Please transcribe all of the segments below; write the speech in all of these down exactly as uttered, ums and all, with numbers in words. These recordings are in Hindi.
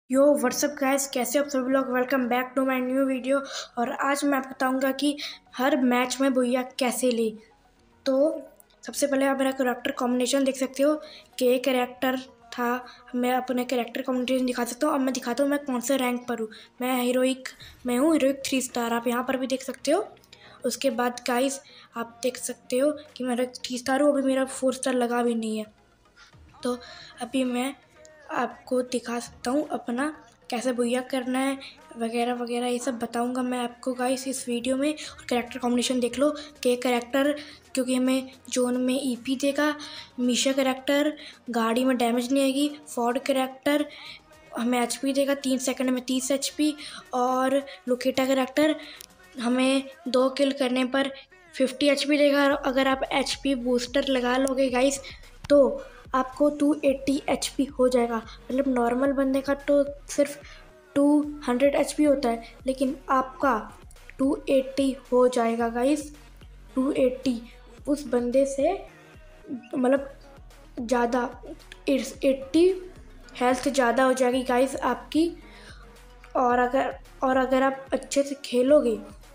यो व्हाट्सअप गाइस, कैसे हो आप सभी लोग। Welcome back to my new video. और आज मैं आपको बताऊंगा कि हर मैच में बुइया कैसे ली। तो सबसे पहले आप मेरा कैरेक्टर कॉम्बिनेशन देख सकते हो कि एक कैरेक्टर था। मैं अपने कैरेक्टर कॉम्बिनेशन दिखा सकता हूँ। अब मैं दिखाता हूँ मैं कौन से रैंक पर हूँ। मैं हीरोइक मैं हूँ हीरोइक थ्री स्टार। आप यहाँ पर भी देख सकते हो। उसके बाद गाइस आप देख सकते हो कि मेरा थ्री स्टार हूँ। अभी मेरा फोर स्टार लगा भी नहीं है। तो अभी मैं आपको दिखा सकता हूँ अपना कैसे बुइया करना है वगैरह वगैरह, ये सब बताऊंगा मैं आपको गाइस इस वीडियो में। और कैरेक्टर कॉम्बिनेशन देख लो कि कैरेक्टर, क्योंकि हमें जोन में ईपी देगा। मीशा कैरेक्टर गाड़ी में डैमेज नहीं आएगी। फॉर्ड कैरेक्टर हमें एचपी देगा, तीन सेकंड में तीस एचपी। और लोकेटा कैरेक्टर हमें दो किल करने पर फिफ्टी एचपी देगा। अगर आप एचपी बूस्टर लगा लोगे गाइस तो आपको टू एटी एचपी हो जाएगा। मतलब नॉर्मल बंदे का तो सिर्फ टू हंड्रेड एचपी होता है, लेकिन आपका टू एटी हो जाएगा गाइस। टू एटी उस बंदे से मतलब ज़्यादा एट्टी हेल्थ ज़्यादा हो जाएगी गाइस आपकी। और अगर और अगर आप अच्छे से खेलोगे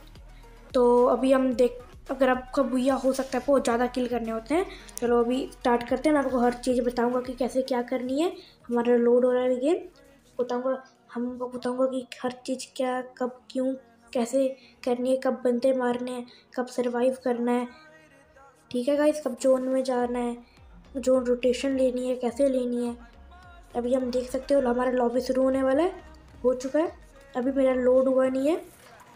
तो अभी हम देख अगर आपका बुइया हो सकता है बहुत ज़्यादा किल करने होते हैं। चलो अभी स्टार्ट करते हैं। मैं आपको हर चीज़ बताऊंगा कि कैसे क्या करनी है। हमारा लोड हो रहा है गेम, बताऊंगा हम बताऊंगा कि हर चीज़ क्या कब क्यों कैसे करनी है, कब बंदे मारने हैं, कब सरवाइव करना है, ठीक है गाइस, कब जोन में जाना है, जोन रोटेशन लेनी है, कैसे लेनी है। अभी हम देख सकते हो हमारा लॉबी शुरू होने वाला है, हो चुका है। अभी मेरा लोड हुआ नहीं है।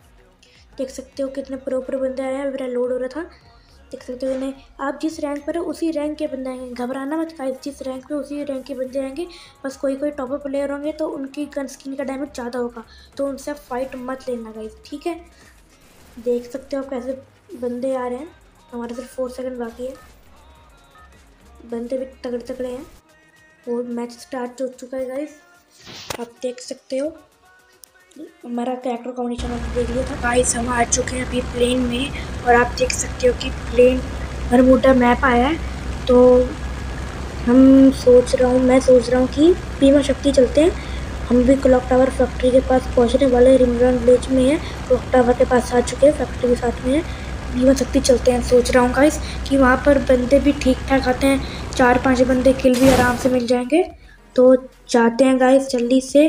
देख सकते हो कितने प्रो प्रो बंदे आए हैं। मेरा लोड हो रहा था, देख सकते हो इन्हें। आप जिस रैंक पर हो उसी रैंक के बंदे आएंगे, घबराना मत गाइस। जिस रैंक पे उसी रैंक के बंदे आएंगे। बस कोई कोई टॉपर प्लेयर होंगे तो उनकी गन स्किन का डैमेज ज़्यादा होगा, तो उनसे फाइट मत लेना गाइस, ठीक है। देख सकते हो कैसे बंदे आ रहे हैं। हमारे सिर्फ फोर सेकंड बाकी है। बंदे भी तगड़े तगड़े हैं और मैच स्टार्ट हो चुका है गाइस। आप देख सकते हो हमारा कैरेक्टर कॉम्बिनेशन आपने देख लिया था गाइस। हम आ चुके हैं अभी प्लेन में और आप देख सकते हो कि प्लेन बरमूडा मैप आया है। तो हम सोच रहा हूँ मैं सोच रहा हूँ कि बीमा शक्ति चलते हैं। हम भी क्लॉक टावर फैक्ट्री के पास पहुँचने वाले रिमरन विलेज में है। क्लॉक टावर के पास आ चुके हैं, फैक्ट्री के साथ में है। बीमा शक्ति चलते हैं। सोच रहा हूँ गाइस कि वहाँ पर बंदे भी ठीक ठाक आते हैं, चार पाँच बंदे किल भी आराम से मिल जाएंगे। तो जाते हैं गाइस जल्दी से,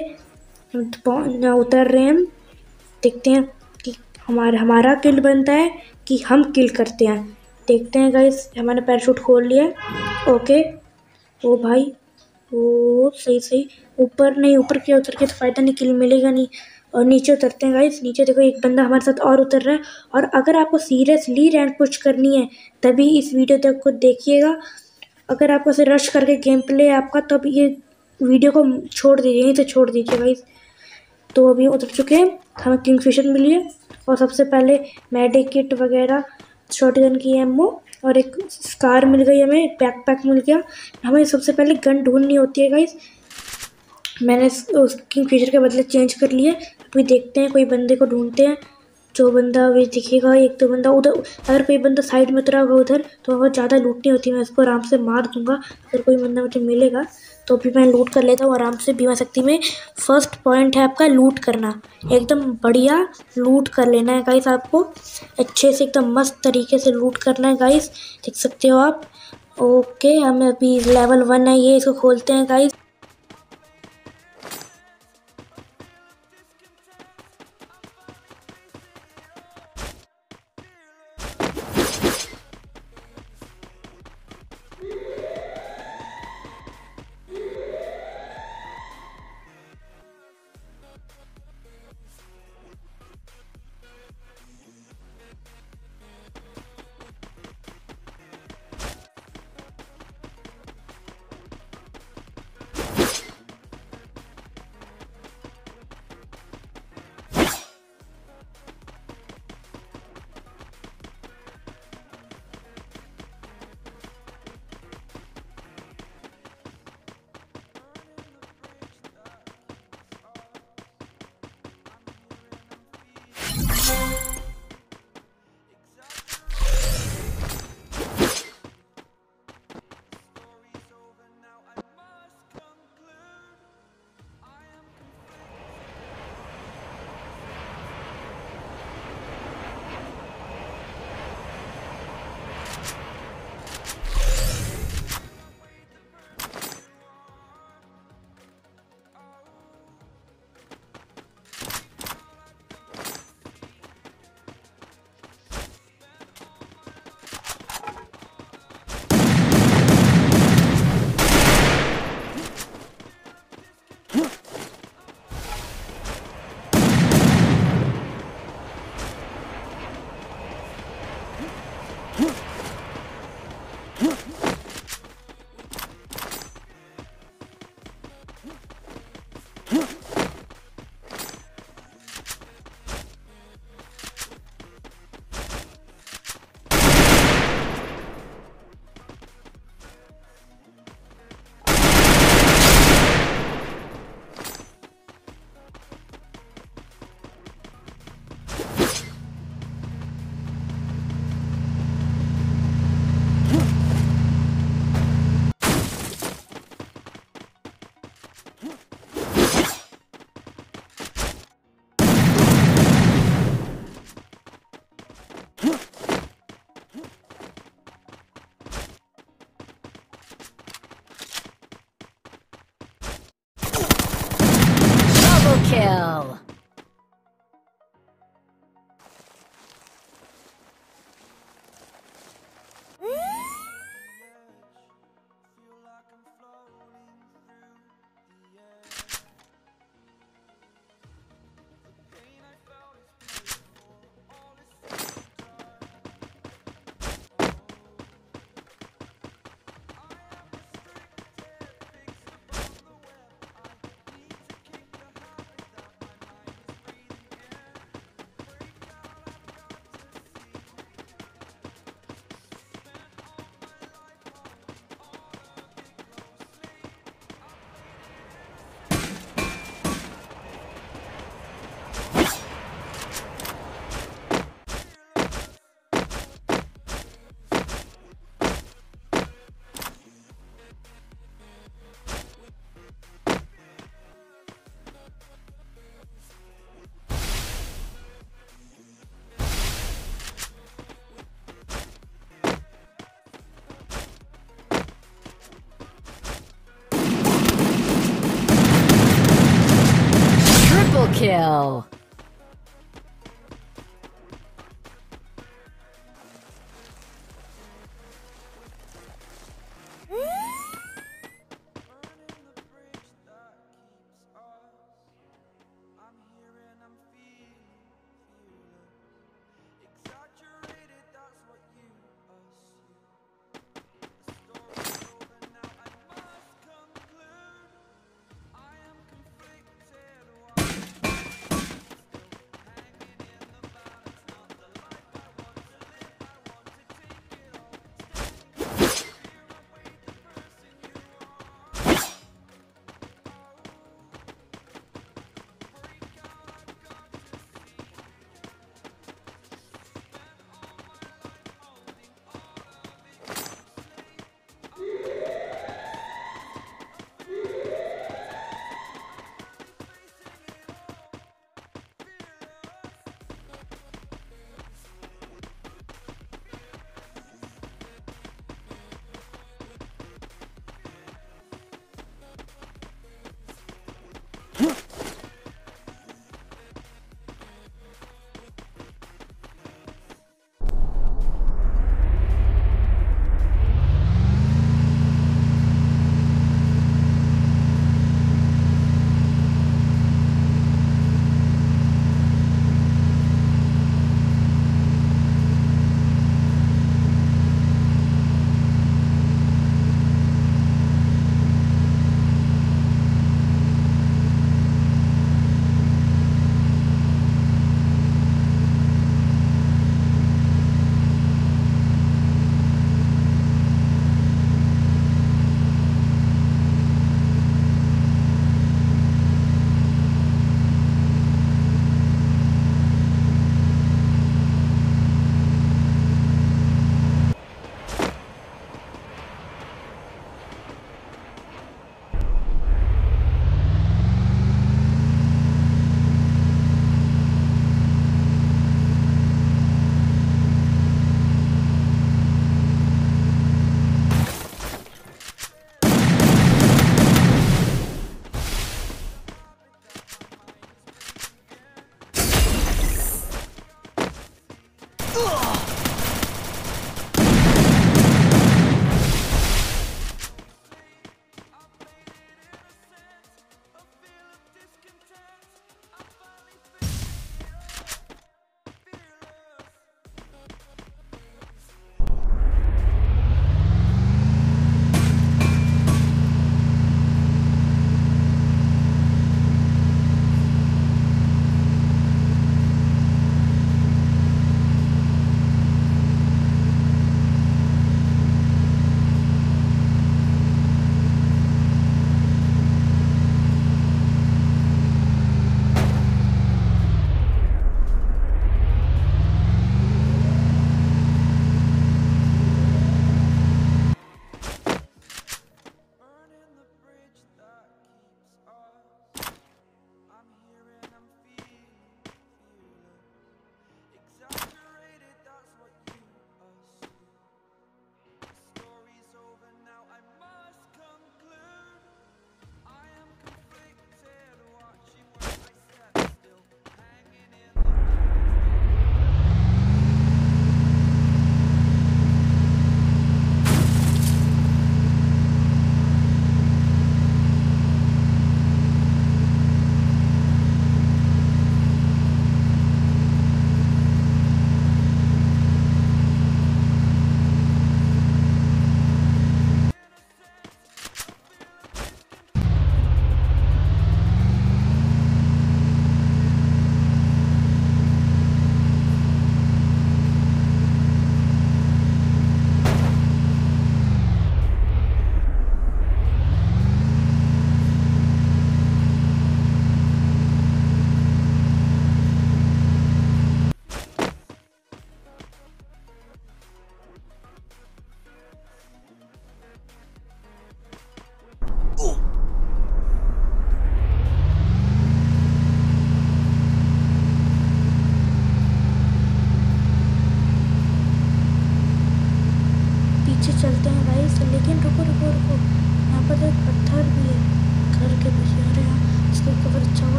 उतर रहे हैं। देखते हैं कि हमारा हमारा किल बनता है कि हम किल करते हैं। देखते हैं गाइस। हमारे पैराशूट खोल लिया है, ओके। ओ भाई, ओ सही सही। ऊपर नहीं, ऊपर क्या उतर के तो फायदा नहीं, किल मिलेगा नहीं। और नीचे उतरते हैं गाइस। नीचे देखो एक बंदा हमारे साथ और उतर रहा है। और अगर आपको सीरियसली रैंक पुश करनी है तभी इस वीडियो तक को देखिएगा। अगर आपको से रश करके गेम प्ले आपका, तब ये वीडियो को छोड़ दीजिए, यहीं से छोड़ दीजिए गाइस। तो अभी उतर चुके हैं, हमें किंगफिशर मिली है। और सबसे पहले मेडिक किट वगैरह, शॉटगन की एमओ और एक स्कार मिल गई हमें, बैकपैक मिल गया। हमें सबसे पहले गन ढूंढनी होती है गाइस। मैंने उस किंगफिशर के बदले चेंज कर लिए। अभी देखते हैं, कोई बंदे को ढूंढते हैं। जो बंदा अभी दिखेगा, एक तो बंदा उधर, अगर कोई बंदा साइड में उतरा होगा उधर तो बहुत ज़्यादा लूटनी होती है। मैं उसको आराम से मार दूंगा अगर कोई बंदा मुझे मिलेगा। तो अभी मैं लूट कर लेता हूँ आराम से। बीमा शक्ति में फर्स्ट पॉइंट है आपका लूट करना, एकदम बढ़िया लूट कर लेना है गाइस। आपको अच्छे से एकदम मस्त तरीके से लूट करना है गाइस, देख सकते हो आप। ओके, हमें अभी लेवल वन है ये, इसको खोलते हैं guys. Triple kill! Triple kill!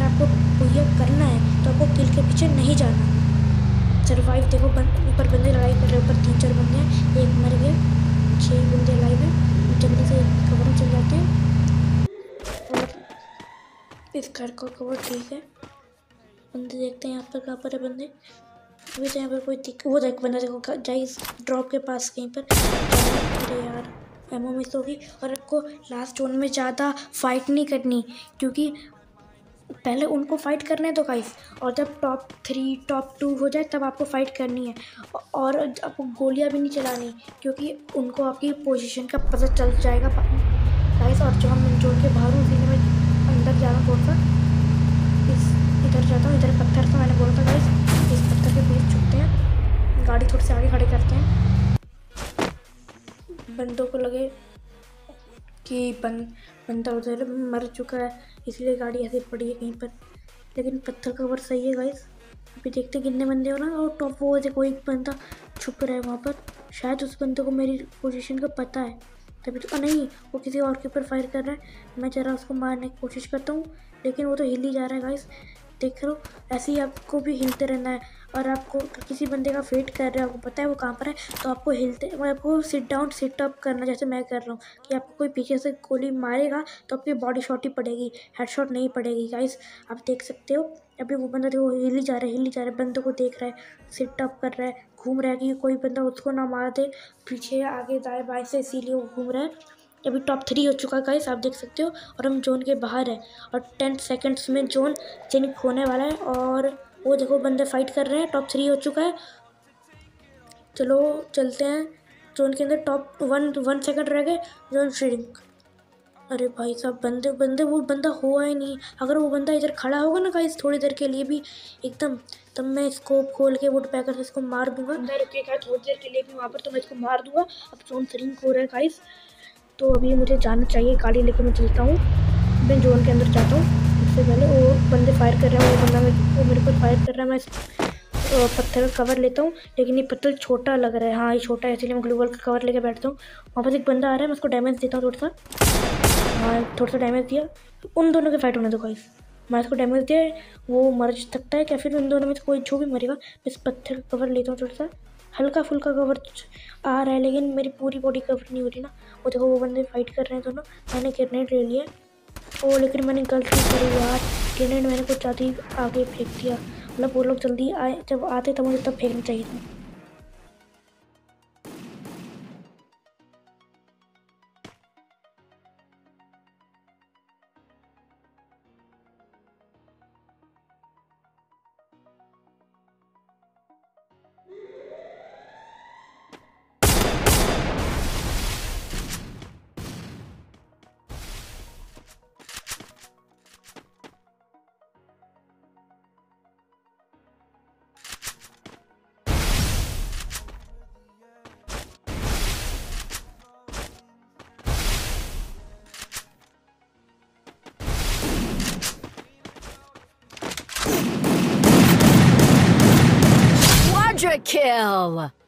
आपको भैया करना है तो आपको किल के पीछे नहीं जाना। सर्वाइव देखो, ऊपर बंदे लड़ाई कर रहे हैं, ऊपर तीन चार बंदे हैं, एक मर गया, छः बंदे लाइव हैं। जल्दी से कवर में चल जाते हैं और इस घर का कवर ठीक है। बंदे देखते हैं यहाँ पर कहाँ पर है बंदे। अभी तो यहाँ पर कोई दिख, वो देख बंदा देखो जाइए ड्रॉप के पास कहीं पर। अरे यार एमओ मिस होगी। और आपको लास्ट जोन में ज़्यादा फाइट नहीं करनी, क्योंकि पहले उनको फाइट करना है तो गाइस, और जब टॉप थ्री टॉप टू हो जाए तब आपको फाइट करनी है। और आपको गोलियां भी नहीं चलानी, क्योंकि उनको आपकी पोजीशन का पता चल जाएगा गाइस। और जो हम जोन के बाहर हूँ इसीलिए मैं अंदर जा रहा हूँ थोड़ा सा, इस इधर जाता हूँ। इधर पत्थर था, मैंने बोला था गाइस इस पत्थर के बीच छुपते हैं, गाड़ी थोड़ी से आगे खड़े करते हैं। बंदों को लगे कि बंद बंदा उधर मर चुका है, इसलिए गाड़ी ऐसे पड़ी है कहीं पर। लेकिन पत्थर कवर सही है गाइस। अभी देखते कितने बंदे हो ना। और टॉप वो देखो एक बंदा छुप रहा है वहाँ पर, शायद उस बंदे को मेरी पोजीशन का पता है तभी तो। नहीं, वो किसी और के ऊपर फायर कर रहा है। मैं जरा उसको मारने की कोशिश करता हूँ, लेकिन वो तो हिल ही जा रहा है गाइस। देख लो ऐसे ही आपको भी हिलते रहना है। और आपको किसी बंदे का फेट कर रहे हो, आपको पता है वो कहाँ पर है, तो आपको हिलते आपको सिट डाउन सिट अप करना, जैसे मैं कर रहा हूँ। कि आपको कोई पीछे से गोली मारेगा तो आपकी बॉडी शॉट ही पड़ेगी, हेडशॉट नहीं पड़ेगी गाइस। आप देख सकते हो अभी वो बंदा देखो हिल ही जा रहा है, हिल ही जा रहा है, बंदों को देख रहा है, सिट अप कर रहा है, घूम रहा है कि कोई बंदा उसको ना मार दे पीछे आगे दाएँ बाएँ से, इसीलिए वो घूम रहा है। अभी टॉप थ्री हो चुका है गाइस, आप देख सकते हो। और हम जोन के बाहर हैं और टेन सेकंड्स में जोन चेंज होने वाला है। और वो देखो बंदे फाइट कर रहे हैं, टॉप थ्री हो चुका है। चलो चलते हैं जोन के अंदर। टॉप वन वन सेकंड रह गए, जोन श्रिंक। अरे भाई साहब बंदे बंदे वो बंदा हुआ ही नहीं। अगर वो बंदा इधर खड़ा होगा ना गाइस थोड़ी देर के लिए भी एकदम, तब मैं स्कोप खोल के वुड पैकर से इसको मार दूंगा। अंदर रुकेगा थोड़ी देर के लिए भी वहाँ पर, तो मैं इसको मार दूंगा। अब जोन श्रिंक हो रहा है गाइस, तो अभी मुझे जाना चाहिए, गाड़ी लेके मैं चलता हूँ। मैं जोन के अंदर जाता हूँ। इससे पहले वो बंदे फायर कर रहे हैं, वो बंदा वो मेरे पर फायर कर रहा है। मैं पत्थर का कवर लेता हूँ, लेकिन ये पत्थर छोटा लग रहा है। हाँ ये छोटा है, इसलिए मैं ग्लू वॉल का कवर लेके बैठता हूँ। वहाँ पर एक बंदा आ रहा है, मैं उसको डैमेज देता हूँ थोड़ा सा। हाँ थोड़ा सा डैमेज दिया। उन दोनों के फाइट होने दो गाइस। मैं इसको डैमेज दिया, वो मर सकता है क्या फिर उन दोनों में से कोई जो भी मरेगा। मैं इस पत्थर का कवर लेता हूँ, थोड़ा सा हल्का फुल्का कवर आ रहा है, लेकिन मेरी पूरी बॉडी कवर नहीं हो रही ना। वो देखो वो बंदे फाइट कर रहे हैं दोनों। मैंने ग्रेनेड ले लिया, ओ लेकिन मैंने गलती करी यार, ग्रेनेड मैंने कुछ ज़्यादा ही आगे फेंक दिया। मतलब वो लोग जल्दी आए, जब आते तब मुझे तब फेंकना चाहिए था। Quadra kill!